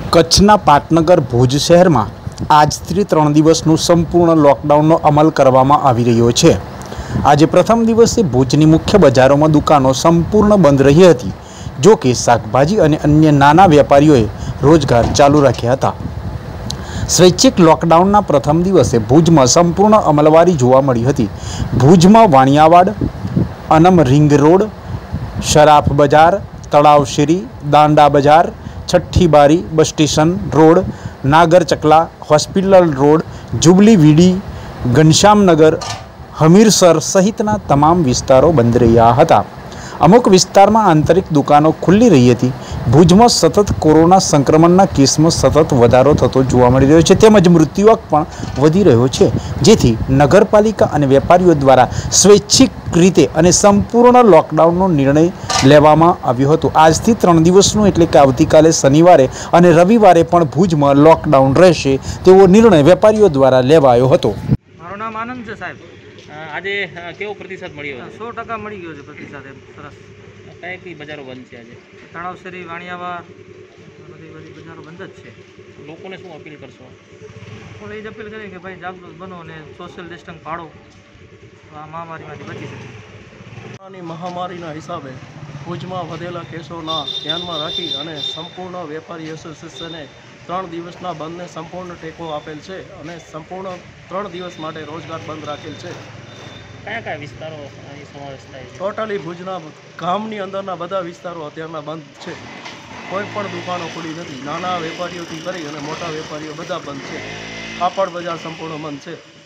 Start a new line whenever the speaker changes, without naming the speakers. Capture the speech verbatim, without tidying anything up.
કચ્છના પાટનગર ભુજ શહેરમાં આજથી ત્રણ દિવસનું સંપૂર્ણ લોકડાઉનનો અમલ કરવામાં આવી રહ્યો છે। આજે પ્રથમ દિવસે ભુજની મુખ્ય બજારોમાં દુકાનો સંપૂર્ણ બંધ રહી હતી। જો કે શાકભાજી અને અન્ય નાના વેપારીઓએ રોજગાર ચાલુ રાખ્યા હતા। સ્વૈચ્છિક લોકડાઉનના પ્રથમ દિવસે ભુજમાં સંપૂર્ણ અમલવારી જોવા મળી હતી। ભુજમાં વાણિયાવાડ, અનમ રિંગ રોડ, શરાફ બજાર, તળાવ શેરી, દાંડા બજાર, છઠ્ઠી બારી, bus station road, Nagar Chakla, hospital road, jubilee वीडी, घनश्यामनगर, हमीरसर सहितना तमाम विस्तारों बंद रह्या हता। अमुक विस्तार में आंतरिक दुकानों खुली रही थी। भुज में सतत कोरोना संक्रमणना केस में सतत वधारो थतो जोवा मळी रह्यो छे, तेमज मृत्युआंक पण वधी रह्यो छे, जेथी नगरपालिका अने वेपारीओ द्वारा स्वैच्छिक रीते अने संपूर्ण लॉकडाउननो निर्णय लेवामां आव्यो हतो। आजथी त्रण दिवसनो एटले के आवतीकाले शनिवारे अने रविवारे पण भुजमां लॉकडाउन रहेशे तेवो निर्णय वेपारीओ द्वारा लेवायो हतो।
मारुं नाम आनंद छे साहेब।
આજે કેવો પ્રતિસાદ મળ્યો છે?
સો ટકા મળી ગયો છે પ્રતિસાદ, એમ સરસ।
કઈ કઈ બજારો બંધ છે આજે?
તળાવ શેરી, વાણિયાવાડ, બધી બધી બજારો બંધ જ છે।
લોકોને શું અપીલ કરશો?
પણ એ જ અપીલ કરી કે ભાઈ જાગૃત બનો અને સોશિયલ ડિસ્ટન્સ પાળો, તો આ મહામારીમાંથી બચી શકે।
કોરોનાની મહામારીના હિસાબે ભુજમાં વધેલા કેસોના ધ્યાનમાં રાખી અને સંપૂર્ણ વેપારી એસોસિએશને ત્રણ દિવસના બંધને સંપૂર્ણ ટેકો આપેલ છે અને સંપૂર્ણ ત્રણ દિવસ માટે રોજગાર બંધ રાખેલ છે।
કયા કયા વિસ્તારો અહીં સમાવેશ થાય છે?
ટોટલી ભુજના ગામની અંદરના બધા વિસ્તારો અત્યારના બંધ છે। કોઈ પણ દુકાનો ખુલી નથી। નાના વેપારીઓથી કરી અને મોટા વેપારીઓ બધા બંધ છે। કાપડ બજાર સંપૂર્ણ બંધ છે।